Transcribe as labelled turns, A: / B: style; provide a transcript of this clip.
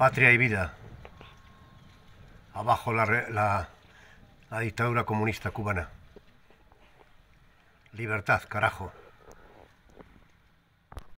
A: Patria y vida. Abajo la dictadura comunista cubana. Libertad, carajo.